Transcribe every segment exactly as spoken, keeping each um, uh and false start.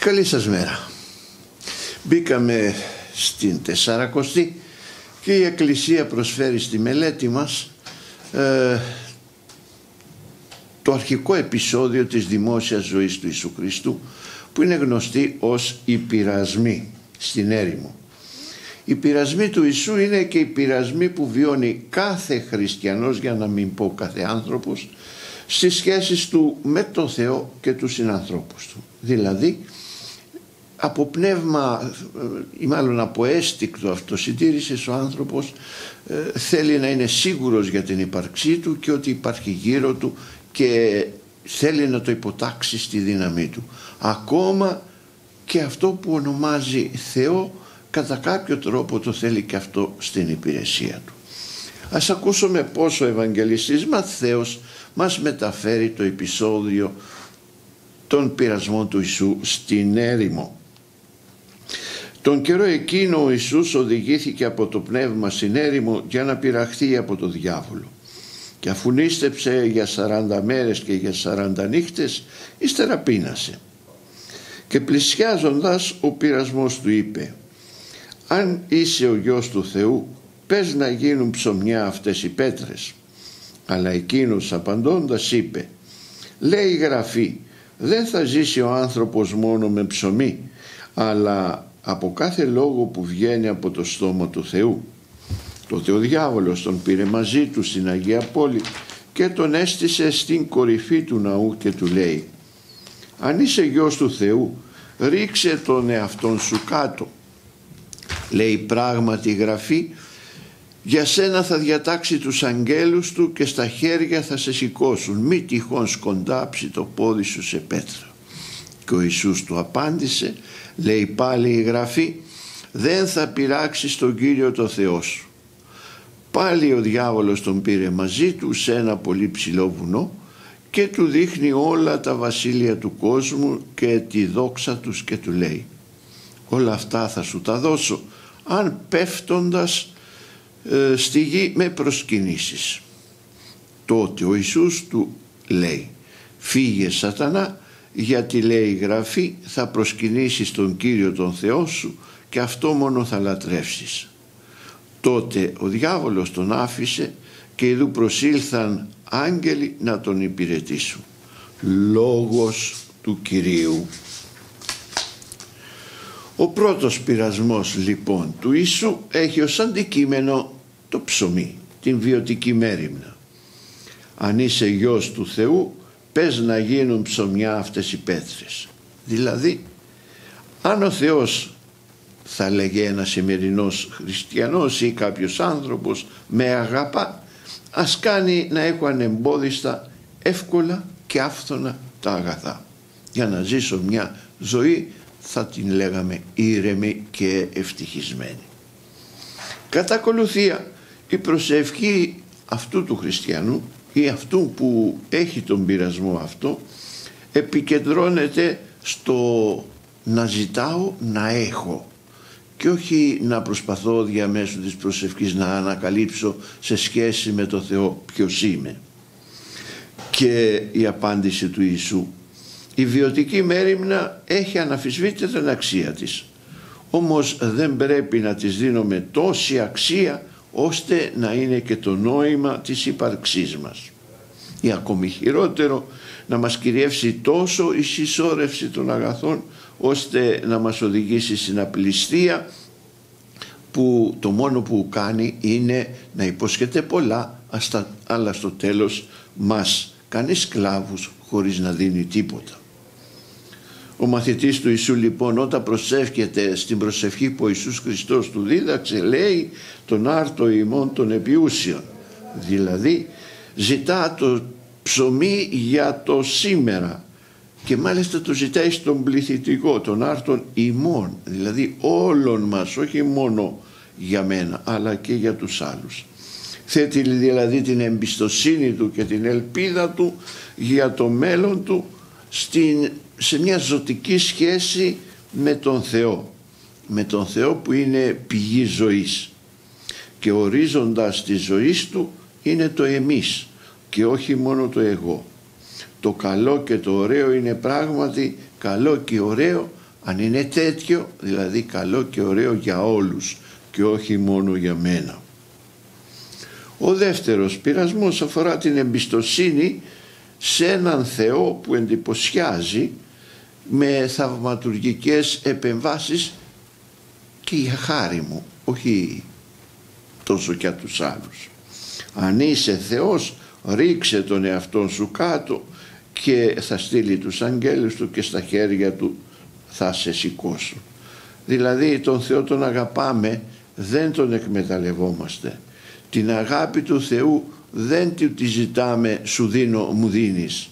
Καλή σας μέρα. Μπήκαμε στην Τεσσαρακοστή και η Εκκλησία προσφέρει στη μελέτη μας ε, το αρχικό επεισόδιο της δημόσιας ζωής του Ιησού Χριστού, που είναι γνωστή ως οι πειρασμοί στην έρημο. Οι πειρασμοί του Ιησού είναι και οι πειρασμοί που βιώνει κάθε χριστιανός, για να μην πω κάθε άνθρωπος, στις σχέσεις του με τον Θεό και τους συνανθρώπους του. Δηλαδή από πνεύμα ή μάλλον από αίσθηκτο αυτοσυντήρησης, ο άνθρωπος ε, θέλει να είναι σίγουρος για την ύπαρξή του και ότι υπάρχει γύρω του και θέλει να το υποτάξει στη δύναμή του. Ακόμα και αυτό που ονομάζει Θεό, κατά κάποιο τρόπο το θέλει και αυτό στην υπηρεσία του. Ας ακούσουμε πώς ο Ευαγγελιστής Ματθαίος μας μεταφέρει το επεισόδιο των πειρασμών του Ιησού στην έρημο. Τον καιρό εκείνο ο Ιησούς οδηγήθηκε από το πνεύμα στην έρημο για να πειραχθεί από το διάβολο. Και αφού νήστεψε για σαράντα μέρες και για σαράντα νύχτες, ύστερα πείνασε. Και πλησιάζοντας ο πειρασμός του είπε: «Αν είσαι ο Υιός του Θεού, πες να γίνουν ψωμιά αυτές οι πέτρες». Αλλά εκείνος απαντώντας είπε: «Λέει η Γραφή, δεν θα ζήσει ο άνθρωπος μόνο με ψωμί, αλλά από κάθε λόγο που βγαίνει από το στόμα του Θεού». Τότε ο διάβολος τον πήρε μαζί του στην Αγία Πόλη και τον έστησε στην κορυφή του ναού και του λέει: «Αν είσαι Υιός του Θεού, ρίξε τον εαυτόν σου κάτω. Λέει πράγματι η Γραφή, για σένα θα διατάξει τους αγγέλους του και στα χέρια θα σε σηκώσουν, μη τυχόν σκοντάψει το πόδι σου σε πέτρα». Και ο Ιησούς του απάντησε, λέει πάλι η Γραφή, «Δεν θα πειράξεις τον Κύριο το Θεό σου». Πάλι ο διάβολος τον πήρε μαζί του σε ένα πολύ ψηλό βουνό και του δείχνει όλα τα βασίλεια του κόσμου και τη δόξα τους και του λέει: «Όλα αυτά θα σου τα δώσω αν πέφτοντας ε, στη γη με προσκυνήσεις». Τότε ο Ιησούς του λέει: «Φύγε Σατανά, γιατί λέει η Γραφή, θα προσκυνήσεις τον Κύριο τον Θεό σου και αυτό μόνο θα λατρεύσεις». Τότε ο διάβολος τον άφησε και ειδού προσήλθαν άγγελοι να τον υπηρετήσουν. Λόγος του Κυρίου. Ο πρώτος πειρασμός λοιπόν του Ιησού έχει ως αντικείμενο το ψωμί, την βιωτική μέριμνα. «Αν είσαι Υιός του Θεού, πες να γίνουν ψωμιά αυτές οι πέτρες». Δηλαδή, αν ο Θεός, θα λέγε ένας σημερινός χριστιανός ή κάποιος άνθρωπος, με αγαπά, ας κάνει να έχω ανεμπόδιστα, εύκολα και άφθονα τα αγαθά, για να ζήσω μια ζωή, θα την λέγαμε, ήρεμη και ευτυχισμένη. Κατά ακολουθία, η προσευχή αυτού του χριστιανού ή αυτού που έχει τον πειρασμό αυτό επικεντρώνεται στο να ζητάω να έχω και όχι να προσπαθώ διαμέσου της προσευχής να ανακαλύψω σε σχέση με το Θεό ποιος είμαι. Και η απάντηση του Ιησού: η βιωτική μέριμνα έχει αναμφισβήτητα την αξία της, όμως δεν πρέπει να της δίνουμε τόση αξία ώστε να είναι και το νόημα της ύπαρξής μας, ή ακόμη χειρότερο, να μας κυριεύσει τόσο η συσσόρευση των αγαθών ώστε να μας οδηγήσει στην απληστία, που το μόνο που κάνει είναι να υπόσχεται πολλά, αλλά στο τέλος μας κάνει σκλάβους χωρίς να δίνει τίποτα. Ο μαθητής του Ιησού λοιπόν, όταν προσεύχεται στην προσευχή που ο Ιησούς Χριστός του δίδαξε, λέει τον άρτο ημών των επιούσιων, δηλαδή ζητά το ψωμί για το σήμερα και μάλιστα το ζητάει στον πληθυντικό, τον άρτον ημών, δηλαδή όλων μας, όχι μόνο για μένα αλλά και για τους άλλους. Θέτει δηλαδή την εμπιστοσύνη του και την ελπίδα του για το μέλλον του στην, σε μια ζωτική σχέση με τον Θεό, με τον Θεό που είναι πηγή ζωής, και ορίζοντας της ζωής του είναι το εμείς και όχι μόνο το εγώ. Το καλό και το ωραίο είναι πράγματι καλό και ωραίο, Αν είναι τέτοιο, δηλαδή καλό και ωραίο για όλους και όχι μόνο για μένα. Ο δεύτερος πειρασμός αφορά την εμπιστοσύνη σε έναν Θεό που εντυπωσιάζει με θαυματουργικές επεμβάσεις και για χάρη μου, όχι τόσο για τους άλλους. Αν είσαι Θεός, ρίξε τον εαυτό σου κάτω και θα στείλει τους αγγέλους του και στα χέρια του θα σε σηκώσουν. Δηλαδή τον Θεό τον αγαπάμε, δεν τον εκμεταλλευόμαστε. Την αγάπη του Θεού δεν τη ζητάμε, σου δίνω, μου δίνεις.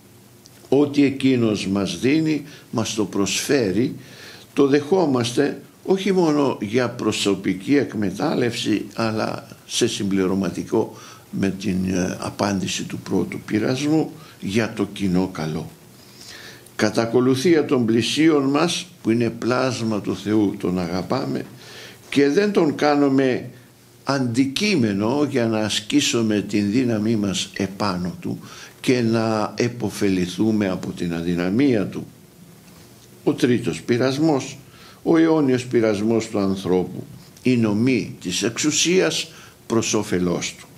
Ό,τι εκείνος μας δίνει, μας το προσφέρει, το δεχόμαστε όχι μόνο για προσωπική εκμετάλλευση, αλλά σε συμπληρωματικό με την απάντηση του πρώτου πειρασμού, για το κοινό καλό. Κατά ακολουθία των πλησίων μας, που είναι πλάσμα του Θεού, τον αγαπάμε και δεν τον κάνουμε αντικείμενο για να ασκήσουμε την δύναμή μας επάνω του και να επωφεληθούμε από την αδυναμία του. Ο τρίτος πειρασμός, ο αιώνιος πειρασμός του ανθρώπου, η νομή της εξουσίας προς όφελός του.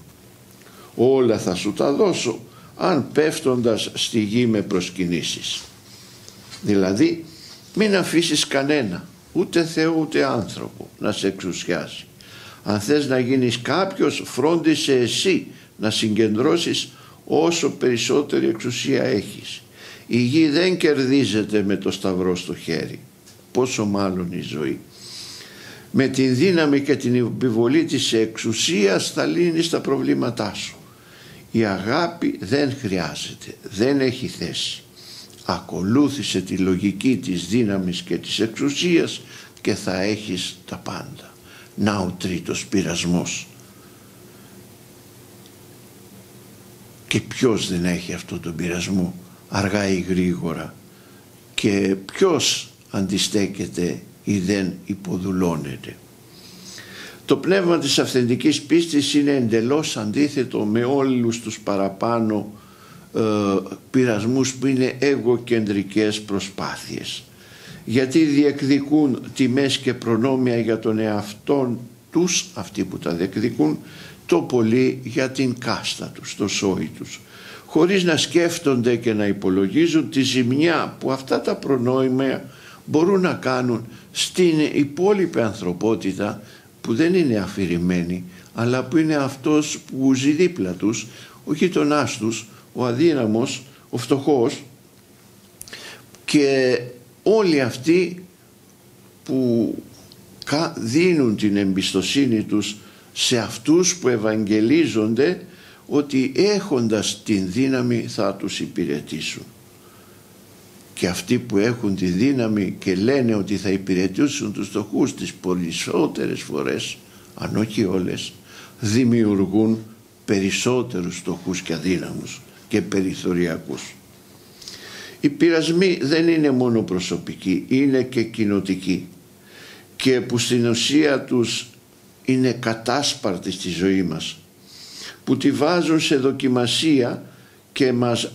Όλα θα σου τα δώσω αν πέφτοντας στη γη με προσκυνήσεις. Δηλαδή μην αφήσεις κανένα, ούτε Θεό ούτε άνθρωπο, να σε εξουσιάσει. Αν θες να γίνεις κάποιος, φρόντισε εσύ να συγκεντρώσεις όσο περισσότερη εξουσία έχεις. Η γη δεν κερδίζεται με το σταυρό στο χέρι, πόσο μάλλον η ζωή. Με την δύναμη και την επιβολή της εξουσίας θα λύνεις τα προβλήματά σου. Η αγάπη δεν χρειάζεται, δεν έχει θέση. Ακολούθησε τη λογική της δύναμης και της εξουσίας και θα έχεις τα πάντα. Να ο τρίτος πειρασμός. Και ποιος δεν έχει αυτό τον πειρασμό αργά ή γρήγορα, και ποιος αντιστέκεται ή δεν υποδουλώνεται. Το πνεύμα της αυθεντικής πίστης είναι εντελώς αντίθετο με όλους τους παραπάνω ε, πειρασμούς που είναι εγωκεντρικές προσπάθειες, γιατί διεκδικούν τιμές και προνόμια για τον εαυτόν τους, αυτοί που τα διεκδικούν, το πολύ για την κάστα τους, το σόι τους, χωρίς να σκέφτονται και να υπολογίζουν τη ζημιά που αυτά τα προνόμια μπορούν να κάνουν στην υπόλοιπη ανθρωπότητα, που δεν είναι αφηρημένη, αλλά που είναι αυτός που ζει δίπλα τους, ο γειτονάς τους, ο αδύναμος, ο φτωχός, και όλοι αυτοί που δίνουν την εμπιστοσύνη τους σε αυτούς που ευαγγελίζονται, ότι έχοντας την δύναμη θα τους υπηρετήσουν. Και αυτοί που έχουν τη δύναμη και λένε ότι θα υπηρετήσουν τους φτωχούς, τις περισσότερες φορές, αν όχι όλες, δημιουργούν περισσότερους φτωχούς και αδύναμους και περιθωριακούς. Οι πειρασμοί δεν είναι μόνο προσωπικοί, είναι και κοινοτικοί, και που στην ουσία τους είναι κατάσπαρτοι στη ζωή μας, που τη βάζουν σε δοκιμασία και μας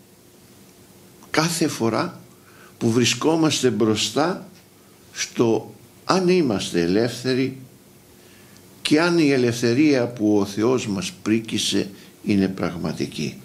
κάθε φορά που βρισκόμαστε μπροστά στο αν είμαστε ελεύθεροι και αν η ελευθερία που ο Θεός μας πρίκησε είναι πραγματική.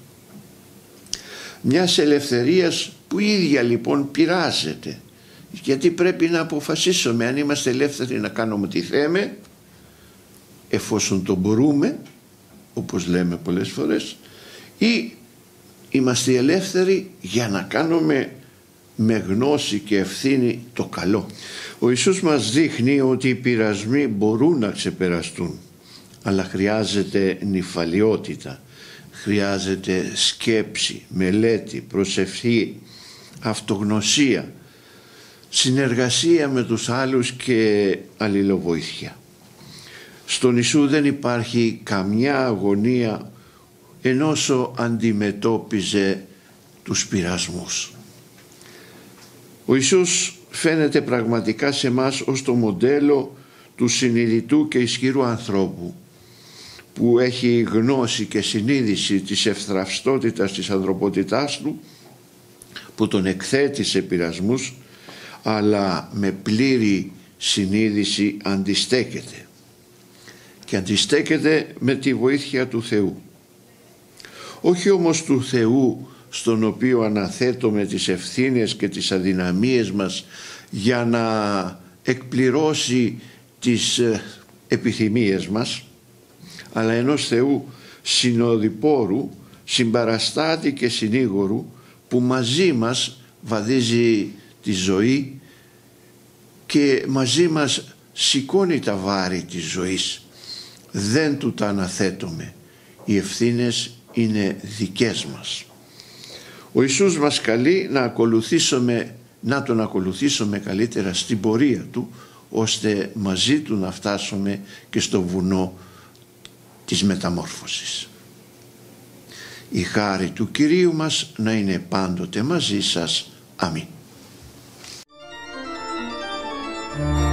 Μιας ελευθερίας που η ίδια λοιπόν πειράζεται, γιατί πρέπει να αποφασίσουμε αν είμαστε ελεύθεροι να κάνουμε τι θέμε, εφόσον το μπορούμε, όπως λέμε πολλές φορές, ή είμαστε ελεύθεροι για να κάνουμε με γνώση και ευθύνη το καλό. Ο Ιησούς μας δείχνει ότι οι πειρασμοί μπορούν να ξεπεραστούν, αλλά χρειάζεται νηφαλιότητα, χρειάζεται σκέψη, μελέτη, προσευχή, αυτογνωσία, συνεργασία με τους άλλους και αλληλοβοήθεια. Στον Ιησού δεν υπάρχει καμιά αγωνία ενώσο αντιμετώπιζε τους πειρασμούς. Ο Ιησούς φαίνεται πραγματικά σε μας ως το μοντέλο του συνειδητού και ισχυρού ανθρώπου, που έχει γνώση και συνείδηση της ευθραυστότητας της ανθρωπότητάς του, που τον εκθέτει σε πειρασμούς, αλλά με πλήρη συνείδηση αντιστέκεται, και αντιστέκεται με τη βοήθεια του Θεού. Όχι όμως του Θεού στον οποίο αναθέτουμε τις ευθύνες και τις αδυναμίες μας για να εκπληρώσει τις επιθυμίες μας, αλλά ενός Θεού συνοδοιπόρου, συμπαραστάτη και συνήγορου, που μαζί μας βαδίζει τη ζωή και μαζί μας σηκώνει τα βάρη της ζωής. Δεν του τα αναθέτουμε. Οι ευθύνες είναι δικές μας. Ο Ιησούς μας καλεί να ακολουθήσουμε, να τον ακολουθήσουμε καλύτερα στην πορεία του, ώστε μαζί του να φτάσουμε και στο βουνό της μεταμόρφωσης. Η χάρη του Κυρίου μας να είναι πάντοτε μαζί σας. Αμήν.